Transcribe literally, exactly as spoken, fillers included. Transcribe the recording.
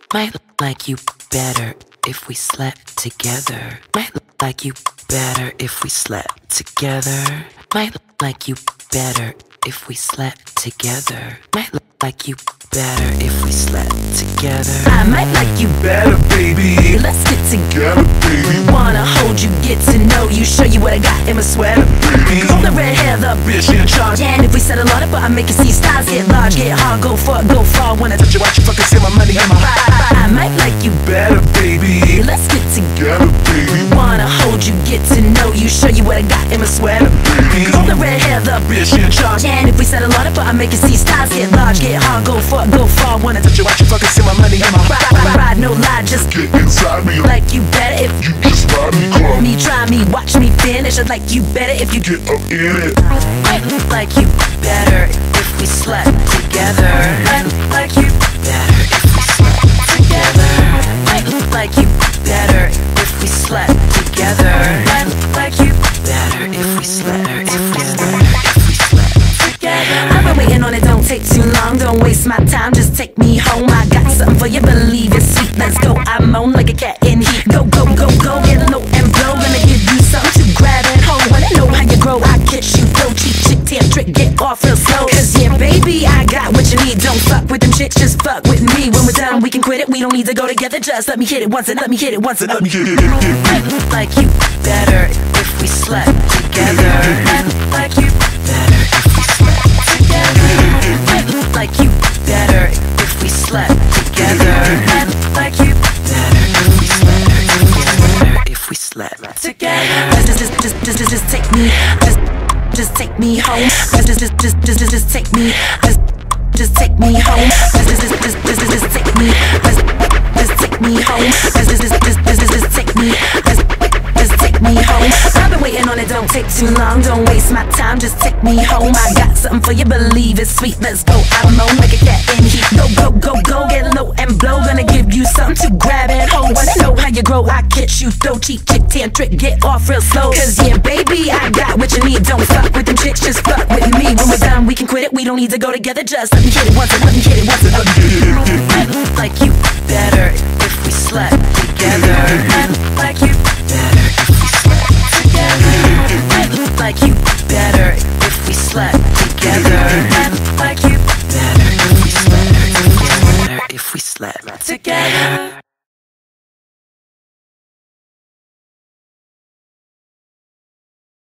Might look like you better if we slept together. Might look like you better if we slept together. Might look like you better if we slept together. Might look like you better if we slept together. I might like you better, baby. Let's get together, baby. Wanna hold you, get to know you, show you what I got in my sweater, baby. Hold the red hair, the bitch in charge. And if we settle on it, but I make you see stars get large, get hard, go far, go far. Wanna touch you, watch you fucking see my money in my heart. I might like you better, baby. Let's get together, baby. Wanna hold you, get to know you, show you what I got in my sweater, baby. Hold the red hair, the bitch in charge. And if we settle on it, but I make you see stars get large, get hard, go far, go far. Wanna touch you, watch you fucking see my money in my heart. Ride, ride, ride, no lie, just get inside me. Like you better if you just ride me, come. Me, try me, watch me finish. I'd like you better if you get up in it. I'd like you better if we slept together. I'd like you better if we slept together. I'd like you better if we slept together. I'd like you better if we slept if we slept if we slept together. I've been waiting on it, don't take too long. Don't waste my time, just take me home. I got something for you, believe it's sweet. Let's go, I moan like a cat in heat. Go, go, go, go, get low and blow. Gonna give you something to grab and hold. Wanna know how you grow, I catch you. Go cheap, chick, tan, trick, get off real slow. Cause yeah, baby, I got what you need. Don't fuck with them chicks, just fuck with me. When we're done, we can quit it. We don't need to go together. Just let me hit it once and let me hit it once and let me hit it. I look like you better if we slept together. I look like you better if we slept together. I look like you better if we slept together. I look like you better if we slept together. If we slept together. Just, just, just, just, just, just take me. Just, just take me home. Just, just, just, just, just, just take me. Just, just take me home. Just, just, just, just, just, just take me. Just, just take me home. Just, just, just, just, just, just take me. Just, just take me home. I've been waiting on it, don't take too long. Don't waste my time, just take me home. I got something for you, believe it's sweet. Let's go, I moan like a cat in heat. Go, go, go, go, get low and blow. Gonna give you something to grab and hold. Wanna know how you grow, I catch you. Throw cheap, chick, tan, trick, get off real slow. Cause yeah, baby, I got what you need. Don't fuck with them chicks, just fuck with me. When we're done, we can quit it. We don't need to go together. Just let me hit it once and let me hit it once and let me hit it. I look like you better if we slept together. I look like you better if we slept together. I look like you better if we slept together. I look like you better if we slept together. If we slept together.